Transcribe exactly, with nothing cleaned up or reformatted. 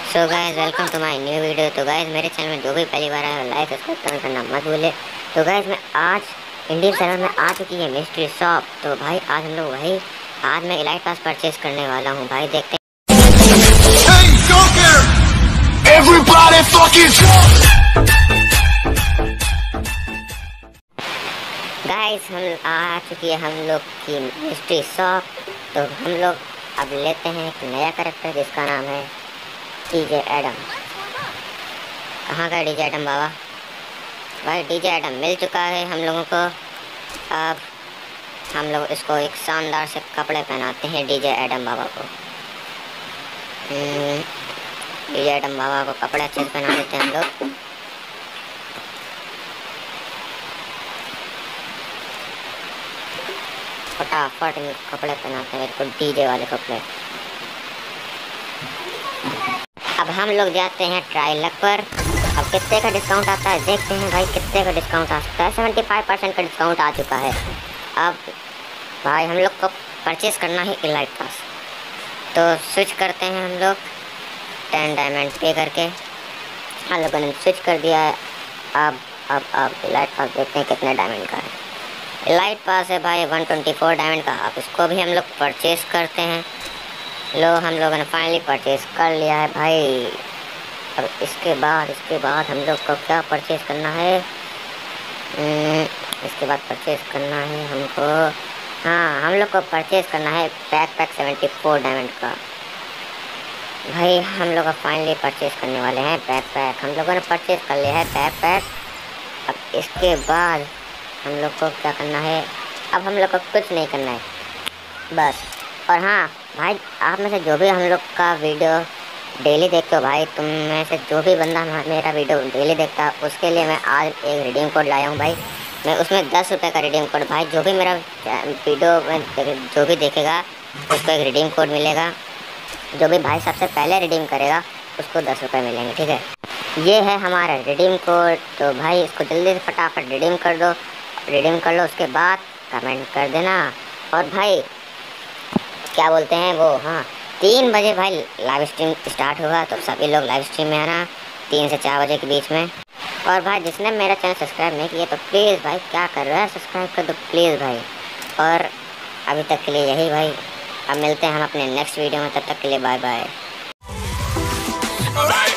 So guys welcome to my new video. तो guys मेरे channel में जो भी पहली बार आया लाइक सब्सक्राइब करना मत भूले। तो गाइस मैं आज इंडियन सर्वर में आ चुकी है मिस्ट्री शॉप। तो भाई आज हम लोग भाई आज मैं इलाइट पास परचेज करने वाला हूँ। भाई देखते हैं। Everybody fucking गाइस हम आ चुकी है हम लोग की मिस्ट्री शॉप। तो हम लोग अब लेते हैं एक नया कैरेक्टर जिसका नाम है डीजे एडम। कहाँ का डीजे एडम बाबा? भाई डीजे एडम मिल चुका है हम लोगों को। अब हम लोग इसको एक शानदार से कपड़े पहनाते हैं डीजे एडम बाबा को। डीजे एडम बाबा को कपड़े अच्छे से पहना देते हैं हम लोग। फटाफट कपड़े पहनाते हैं इसको, डीजे वाले कपड़े। अब हम लोग जाते हैं ट्रायल लक पर। अब कितने का डिस्काउंट आता है देखते हैं भाई, कितने का डिस्काउंट आ सकता है। सेवेंटी फाइव परसेंट का डिस्काउंट आ चुका है। अब भाई हम लोग को परचेज करना है इलाइट पास। तो स्विच करते हैं हम लोग टेन डायमंड पे करके। हम लोगों ने स्विच कर दिया है। अब अब अब इलाइट पास देखते हैं कितने डायमंड का है। इलाइट पास है भाई वन ट्वेंटी फोर डायमंड का। अब इसको भी हम लोग परचेज करते हैं। लो हम लोगों ने फाइनली परचेज कर लिया है भाई। अब इसके बाद इसके बाद हम लोग को क्या परचेज करना है? इसके बाद परचेज करना है हमको, हाँ हम लोग को परचेज करना है pack pack seventy four diamond का। भाई हम लोग फाइनली परचेज करने वाले हैं पैक पैक। हम लोगों ने परचेज कर लिया है पैक पैक। अब इसके बाद हम लोग को क्या करना है? अब हम लोग को कुछ नहीं करना है बस। और हाँ भाई आप में से जो भी हम लोग का वीडियो डेली देखते हो, भाई तुम में से जो भी बंदा मेरा वीडियो डेली देखता है उसके लिए मैं आज एक रिडीम कोड लाया हूँ भाई। मैं उसमें दस रुपये का रिडीम कोड, भाई जो भी मेरा वीडियो में जो भी देखेगा उसको एक रिडीम कोड मिलेगा। जो भी भाई सबसे पहले रिडीम करेगा उसको दस रुपये मिलेंगे, ठीक है। ये है हमारा रिडीम कोड। तो भाई इसको जल्दी से फटाफट रिडीम कर दो। रिडीम कर लो उसके बाद कमेंट कर देना। और भाई क्या बोलते हैं वो, हाँ तीन बजे भाई लाइव स्ट्रीम स्टार्ट होगा। तो सभी लोग लाइव स्ट्रीम में आना तीन से चार बजे के बीच में। और भाई जिसने मेरा चैनल सब्सक्राइब नहीं किया तो प्लीज़ भाई क्या कर रहा है, सब्सक्राइब कर दो प्लीज़ भाई। और अभी तक के लिए यही भाई। अब मिलते हैं हम अपने नेक्स्ट वीडियो में, तब तक के लिए बाय बाय।